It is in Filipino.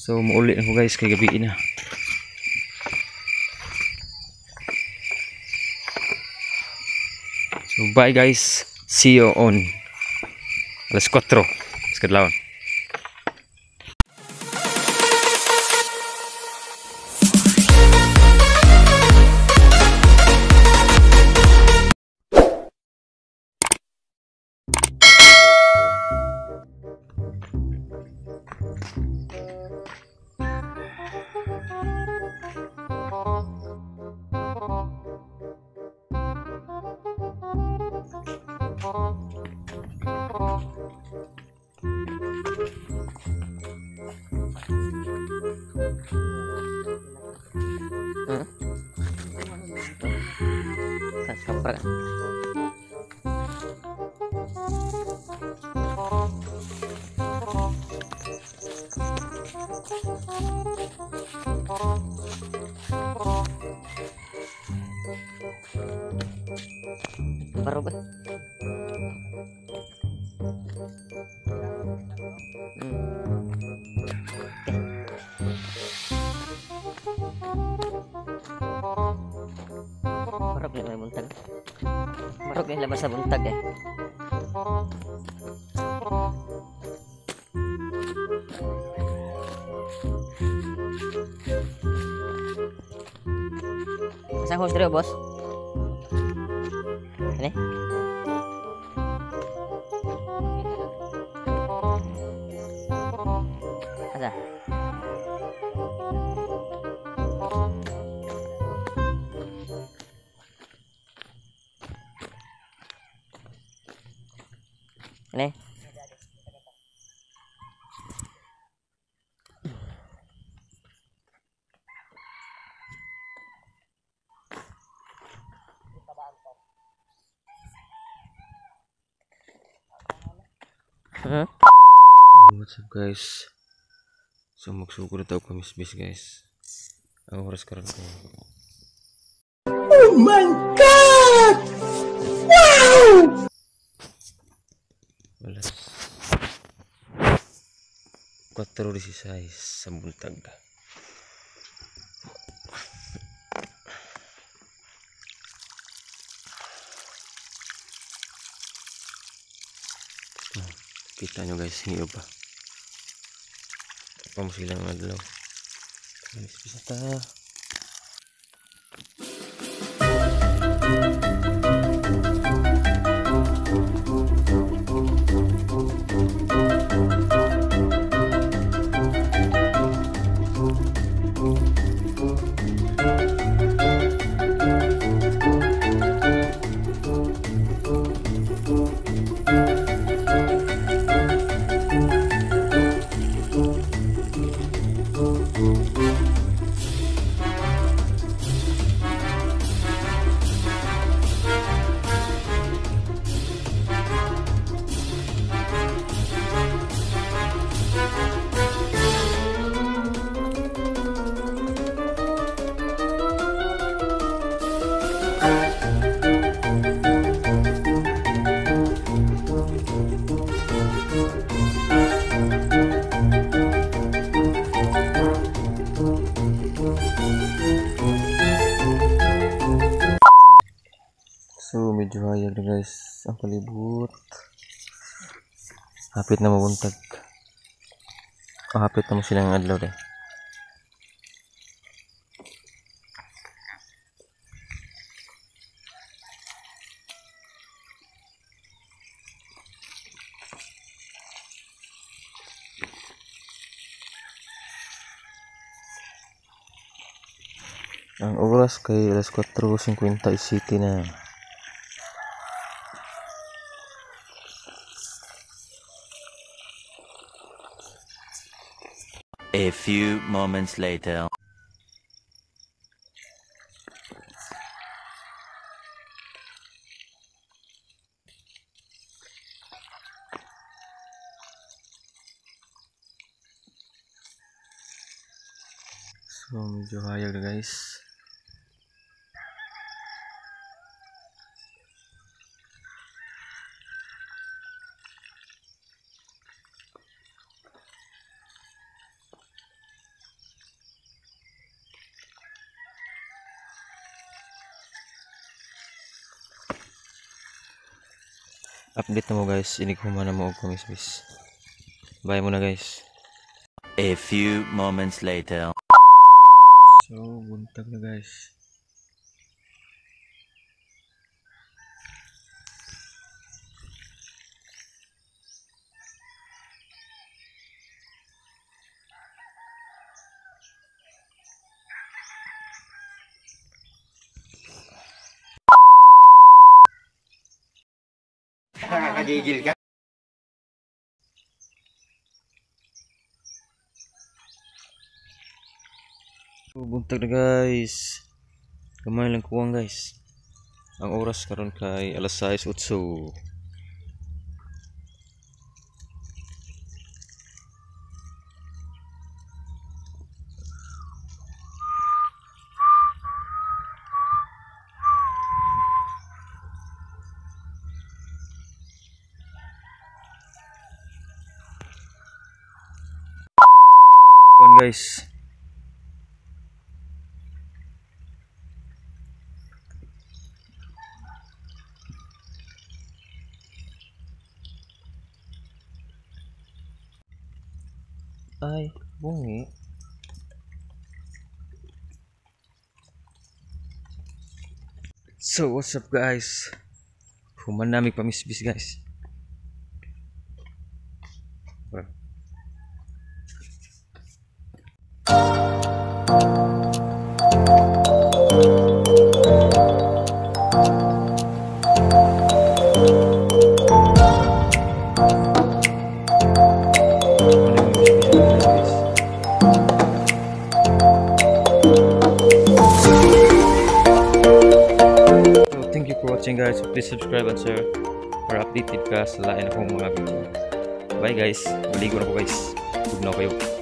So mauli na ko guys kay gabi na. So bye guys. See you on alas 4 sa kadlawon. Baru ba? Marok na may buntag. Marok yung labas sa buntag eh. Masang host dito, boss? Ini? Asa? Ini? What's up guys? So magsugod na tayo kamisbis guys. Ang oras karon ko. Oh my god! Wow! Wala. 4:16 sa buntag. Kita nyo guys, hiyo pa. Pa mo silang adlaw. Bisa ta. So medyo hayag na guys ang palibot. Hapit na mabuntag. Hapit na mo silang adlaw deh. Ang oras kay alas 4:57 na. A few moments later. So medyo hayag na guys. update na mo guys, inig humana mo og kumisbis. Bye muna guys. A few moments later. So, buntag na guys. Nakakagigil ka. So, buntag na guys. Kamay lang kuwang guys. Ang oras karon kay alas 6:08. Guys. Ay, bungi. So, what's up guys? Human namin pamisbis guys. Well. Thank you for watching guys. Please subscribe and share para updated ka sa lain akong mga video. Bye guys. Maligo na po guys. Tugnaw kayo.